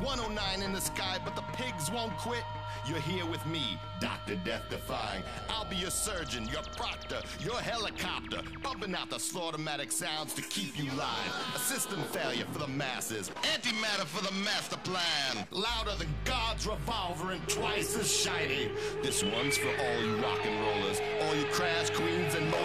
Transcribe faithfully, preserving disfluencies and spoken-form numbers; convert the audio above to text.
one oh nine in the sky, but the pigs won't quit. You're here with me, Doctor Death Defying. I'll be your surgeon, your proctor, your helicopter, pumping out the slaughtermatic sounds to keep you live. A system failure for the masses, antimatter for the master plan. Louder than God's revolver and twice as shiny. This one's for all you rock and rollers, all you crash queens and